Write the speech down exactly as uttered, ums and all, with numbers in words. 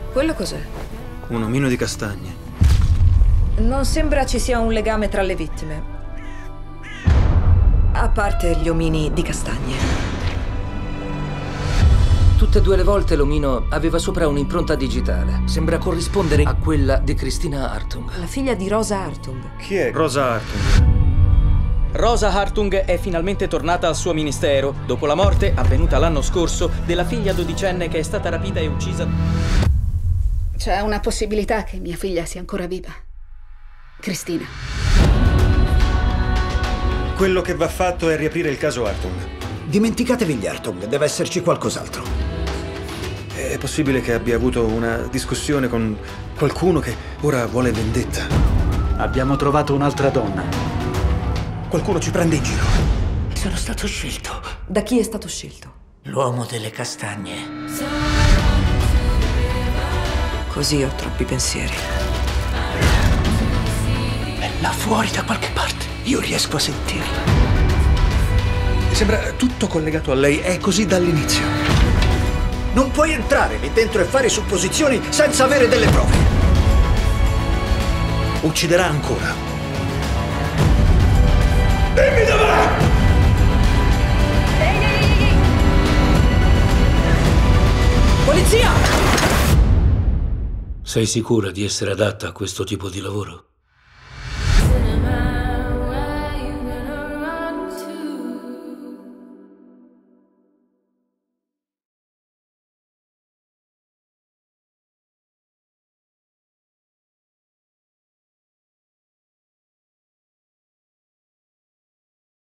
Quello cos'è? Un omino di castagne. Non sembra ci sia un legame tra le vittime. A parte gli omini di castagne. Tutte e due le volte l'omino aveva sopra un'impronta digitale. Sembra corrispondere a quella di Christina Hartung. La figlia di Rosa Hartung. Chi è Rosa Hartung? Rosa Hartung è finalmente tornata al suo ministero dopo la morte, avvenuta l'anno scorso, della figlia dodicenne che è stata rapita e uccisa. C'è una possibilità che mia figlia sia ancora viva. Cristina. Quello che va fatto è riaprire il caso Hartung. Dimenticatevi gli Hartung, deve esserci qualcos'altro. È possibile che abbia avuto una discussione con qualcuno che ora vuole vendetta. Abbiamo trovato un'altra donna. Qualcuno ci prende in giro. Sono stato scelto. Da chi è stato scelto? L'uomo delle castagne. Così ho troppi pensieri. È là fuori da qualche parte. Io riesco a sentirla. Sembra tutto collegato a lei, è così dall'inizio. Non puoi entrare lì dentro e fare supposizioni senza avere delle prove. Ucciderà ancora. Dimmi dov'è! Ehi, ehi, ehi, ehi! Polizia! Sei sicura di essere adatta a questo tipo di lavoro?